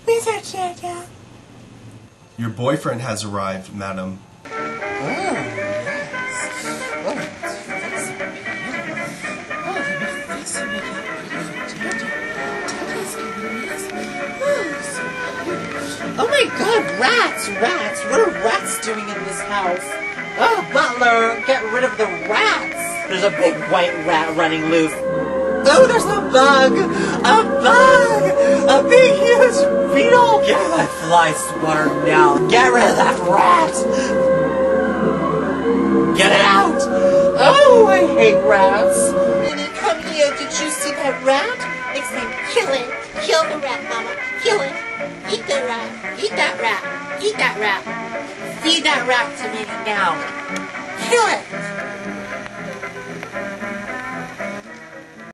Mr. Cheetah. Your boyfriend has arrived, madam. Oh, yes. Oh, that's oh my God, rats! Rats! What are rats doing in this house? Oh, butler, get rid of the rats! There's a big white rat running loose. Oh, there's a bug! A bug! A big, huge beetle! Get that fly swatter now! Get rid of that rat! Get it out! Oh, I hate rats! Minnie, come here. Did you see that rat? Next time, kill it. Kill the rat, Mama. Kill it. Eat the rat. Eat that rat. Eat that rat. Feed that rat to me now. Kill it.